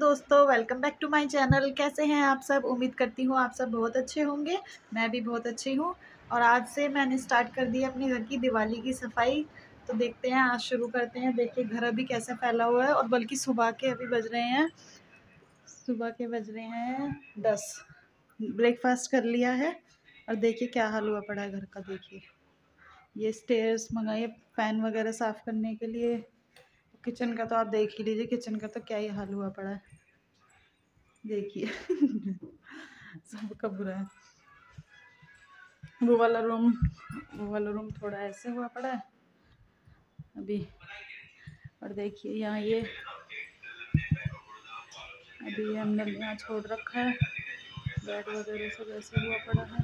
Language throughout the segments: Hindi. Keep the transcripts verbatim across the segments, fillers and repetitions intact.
दोस्तों, welcome back to my channel. कैसे हैं आप सब? उम्मीद करती हूँ आप सब बहुत अच्छे होंगे। मैं भी बहुत अच्छी हूँ। और आज से मैंने स्टार्ट कर दी अपने घर की दिवाली की सफाई। तो देखते हैं, आज शुरू करते हैं। देखिए घर अभी कैसे फैला हुआ है, और बल्कि सुबह के अभी बज रहे हैं सुबह के बज रहे हैं दस। ब्रेकफास्ट कर लिया है, और देखिए क्या हाल हुआ पड़ा है घर का। देखिए ये स्टेयर्स मंगाए फैन वगैरह साफ़ करने के लिए। किचन का तो आप देख ही लीजिए, किचन का तो क्या ही हाल हुआ पड़ा है। देखिए सबका बुरा है। वो वाला रूम वो वाला रूम थोड़ा ऐसे हुआ पड़ा है अभी। और देखिए यहाँ ये अभी हमने यहाँ छोड़ रखा है, बेड वगैरह सब ऐसे हुआ पड़ा है।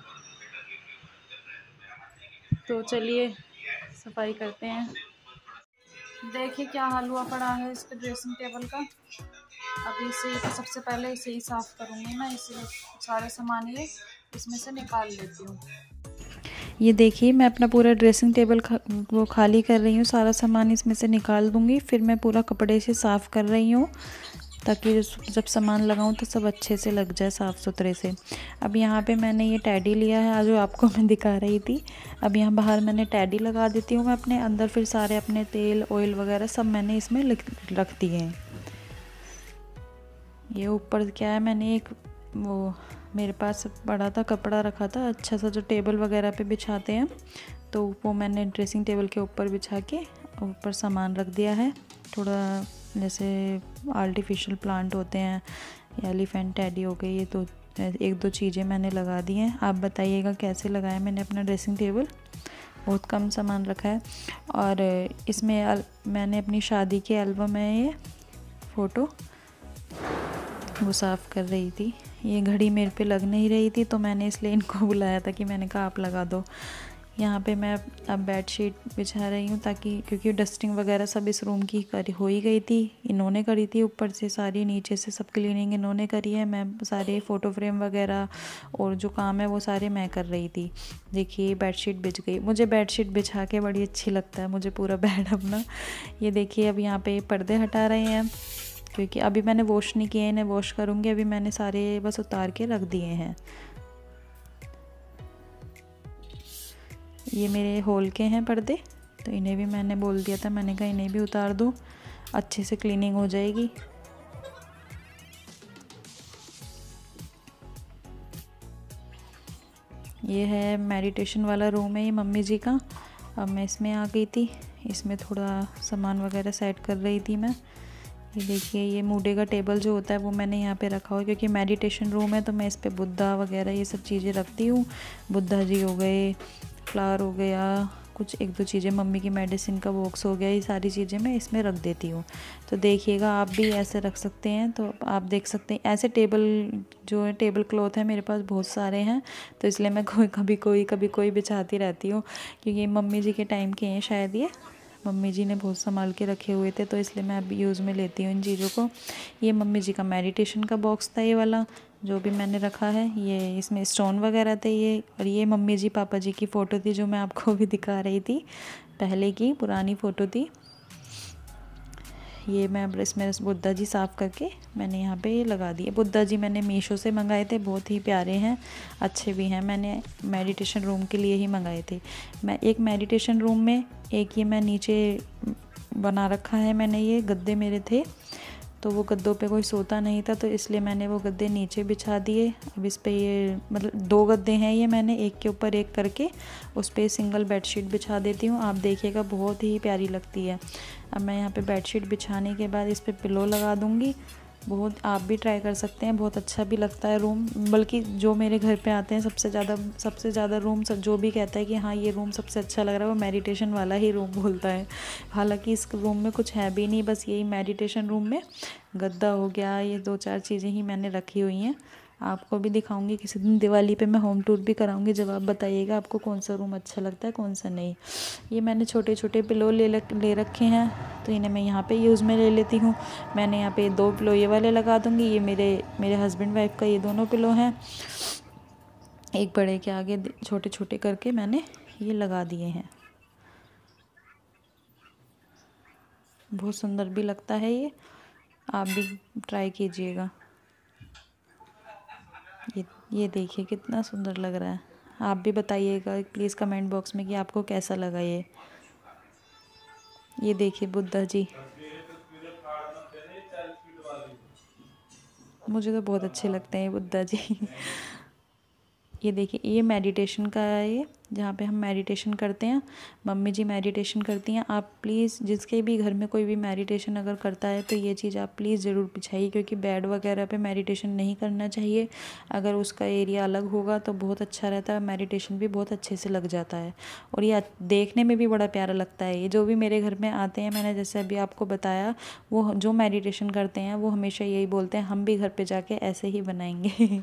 तो चलिए सफाई करते हैं। देखिए क्या हाल हुआ पड़ा है इसके ड्रेसिंग टेबल का। अभी इसे तो सबसे पहले इसे ही साफ़ करूँगी मैं। इसे सारे सामान ये इसमें से निकाल लेती हूँ। ये देखिए मैं अपना पूरा ड्रेसिंग टेबल खा, वो खाली कर रही हूँ। सारा सामान इसमें से निकाल दूँगी, फिर मैं पूरा कपड़े से साफ़ कर रही हूँ, ताकि जब सामान लगाऊँ तो सब अच्छे से लग जाए साफ़ सुथरे से। अब यहाँ पे मैंने ये टैडी लिया है, आज जो आपको मैं दिखा रही थी। अब यहाँ बाहर मैंने टैडी लगा देती हूँ मैं अपने अंदर, फिर सारे अपने तेल ऑयल वगैरह सब मैंने इसमें रख दिए हैं। ये ऊपर क्या है, मैंने एक वो मेरे पास पड़ा था कपड़ा रखा था अच्छा सा, जो टेबल वगैरह पे बिछाते हैं, तो वो मैंने ड्रेसिंग टेबल के ऊपर बिछा के ऊपर सामान रख दिया है। थोड़ा जैसे आर्टिफिशियल प्लांट होते हैं या एलिफेंट टैडी हो गई, ये तो एक दो चीज़ें मैंने लगा दी हैं। आप बताइएगा कैसे लगाया मैंने अपना ड्रेसिंग टेबल। बहुत कम सामान रखा है। और इसमें मैंने अपनी शादी के एल्बम में ये फ़ोटो वो साफ़ कर रही थी। ये घड़ी मेरे पे लग नहीं रही थी, तो मैंने इसलिए इनको बुलाया था कि मैंने कहा आप लगा दो। यहाँ पे मैं अब बेडशीट बिछा रही हूँ, ताकि क्योंकि डस्टिंग वगैरह सब इस रूम की करी हो ही गई थी, इन्होंने करी थी ऊपर से सारी, नीचे से सब क्लीनिंग इन्होंने करी है। मैं सारे फ़ोटो फ्रेम वगैरह और जो काम है वो सारे मैं कर रही थी। देखिए बेडशीट बिछ गई। मुझे बेडशीट बिछा के बड़ी अच्छी लगता है, मुझे पूरा बेड अपना। ये देखिए अब यहाँ पे पर्दे हटा रहे हैं, क्योंकि अभी मैंने वॉश नहीं किए, इन्हें वॉश करूँगी। अभी मैंने सारे बस उतार के रख दिए हैं। ये मेरे हॉल के हैं पर्दे, तो इन्हें भी मैंने बोल दिया था, मैंने कहा इन्हें भी उतार दो, अच्छे से क्लीनिंग हो जाएगी। ये है मेडिटेशन वाला रूम है, ये मम्मी जी का। अब मैं इसमें आ गई थी, इसमें थोड़ा सामान वगैरह सेट कर रही थी मैं। ये देखिए ये मूडे का टेबल जो होता है वो मैंने यहाँ पे रखा हुआ है, क्योंकि मेडिटेशन रूम है, तो मैं इस पे बुद्धा वगैरह ये सब चीज़ें रखती हूँ। बुद्धा जी हो गए, फ्लावर हो गया, कुछ एक दो चीज़ें, मम्मी की मेडिसिन का बॉक्स हो गया, ये सारी चीज़ें मैं इसमें रख देती हूँ। तो देखिएगा आप भी ऐसे रख सकते हैं। तो आप देख सकते हैं ऐसे टेबल जो है, टेबल क्लॉथ है मेरे पास बहुत सारे हैं, तो इसलिए मैं कोई कभी कोई कभी कोई बिछाती रहती हूँ, क्योंकि मम्मी जी के टाइम के हैं शायद, ये मम्मी जी ने बहुत संभाल के रखे हुए थे, तो इसलिए मैं अभी यूज़ में लेती हूँ इन चीज़ों को। ये मम्मी जी का मेडिटेशन का बॉक्स था, ये वाला जो भी मैंने रखा है, ये इसमें स्टोन वगैरह थे ये। और ये मम्मी जी पापा जी की फ़ोटो थी, जो मैं आपको भी दिखा रही थी, पहले की पुरानी फ़ोटो थी। ये मैं अब इसमें बुद्धा जी साफ़ करके मैंने यहाँ पे लगा दिए। बुद्धा जी मैंने मीशो से मंगाए थे, बहुत ही प्यारे हैं, अच्छे भी हैं। मैंने मेडिटेशन रूम के लिए ही मंगाए थे। मैं एक मेडिटेशन रूम में, एक ये मैं नीचे बना रखा है मैंने, ये गद्दे मेरे थे, तो वो गद्दों पे कोई सोता नहीं था, तो इसलिए मैंने वो गद्दे नीचे बिछा दिए। अब इस पे ये मतलब दो गद्दे हैं ये, मैंने एक के ऊपर एक करके उस पर सिंगल बेडशीट बिछा देती हूँ। आप देखिएगा बहुत ही प्यारी लगती है। अब मैं यहाँ पे बेडशीट बिछाने के बाद इस पर पिलो लगा दूँगी। बहुत आप भी ट्राई कर सकते हैं, बहुत अच्छा भी लगता है रूम। बल्कि जो मेरे घर पे आते हैं सबसे ज़्यादा सबसे ज़्यादा रूम सब जो भी कहता है कि हाँ ये रूम सबसे अच्छा लग रहा है, वो मेडिटेशन वाला ही रूम बोलता है। हालांकि इस रूम में कुछ है भी नहीं, बस यही मेडिटेशन रूम में गद्दा हो गया, ये दो चार चीज़ें ही मैंने रखी हुई हैं। आपको भी दिखाऊंगी किसी दिन, दिवाली पे मैं होम टूर भी कराऊंगी, जब आप बताइएगा आपको कौन सा रूम अच्छा लगता है कौन सा नहीं। ये मैंने छोटे छोटे पिलो ले ले रखे हैं, तो इन्हें मैं यहाँ पे यूज़ में ले लेती हूँ। मैंने यहाँ पे दो पिलो ये वाले लगा दूँगी। ये मेरे मेरे हस्बैंड वाइफ का ये दोनों पिलो हैं, एक बड़े के आगे छोटे छोटे करके मैंने ये लगा दिए हैं। बहुत सुंदर भी लगता है ये। आप भी ट्राई कीजिएगा। ये ये देखिए कितना सुंदर लग रहा है। आप भी बताइएगा प्लीज़ कमेंट बॉक्स में कि आपको कैसा लगा ये ये देखिए बुद्धा जी, मुझे तो बहुत अच्छे लगते हैं ये बुद्धा जी। ये देखिए ये मेडिटेशन का है, ये जहाँ पे हम मेडिटेशन करते हैं, मम्मी जी मेडिटेशन करती हैं। आप प्लीज़ जिसके भी घर में कोई भी मेडिटेशन अगर करता है तो ये चीज़ आप प्लीज़ ज़रूर बिछाइए, क्योंकि बेड वगैरह पे मेडिटेशन नहीं करना चाहिए। अगर उसका एरिया अलग होगा तो बहुत अच्छा रहता है, मेडिटेशन भी बहुत अच्छे से लग जाता है और ये देखने में भी बड़ा प्यारा लगता है। ये जो भी मेरे घर में आते हैं, मैंने जैसे अभी आपको बताया, वो जो मेडिटेशन करते हैं वो हमेशा यही बोलते हैं हम भी घर पर जाके ऐसे ही बनाएंगे।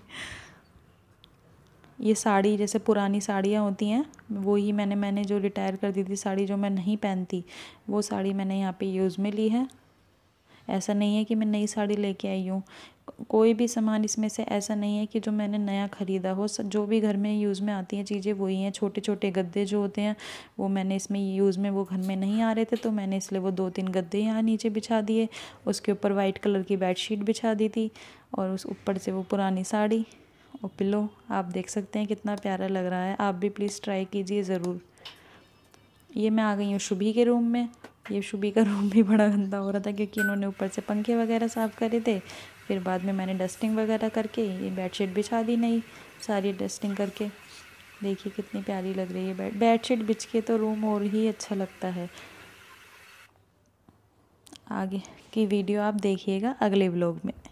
ये साड़ी जैसे पुरानी साड़ियाँ होती हैं, वो ही मैंने मैंने जो रिटायर कर दी थी साड़ी, जो मैं नहीं पहनती, वो साड़ी मैंने यहाँ पे यूज़ में ली है। ऐसा नहीं है कि मैं नई साड़ी लेके आई हूँ। कोई भी सामान इसमें से ऐसा नहीं है कि जो मैंने नया ख़रीदा हो। जो भी घर में यूज़ में आती हैं चीज़ें वही हैं। छोटे छोटे गद्दे जो होते हैं वो मैंने इसमें यूज़ में, वो घर में नहीं आ रहे थे तो मैंने इसलिए वो दो तीन गद्दे यहाँ नीचे बिछा दिए। उसके ऊपर वाइट कलर की बेडशीट बिछा दी थी और उस ऊपर से वो पुरानी साड़ी और पिलो। आप देख सकते हैं कितना प्यारा लग रहा है। आप भी प्लीज़ ट्राई कीजिए ज़रूर। ये मैं आ गई हूँ शुभी के रूम में। ये शुभी का रूम भी बड़ा गंदा हो रहा था क्योंकि इन्होंने ऊपर से पंखे वगैरह साफ़ करे थे। फिर बाद में मैंने डस्टिंग वगैरह करके ये बेडशीट बिछा दी, नई सारी डस्टिंग करके। देखिए कितनी प्यारी लग रही है बेड बेडशीट बिछ के, तो रूम और ही अच्छा लगता है। आगे की वीडियो आप देखिएगा अगले व्लॉग में।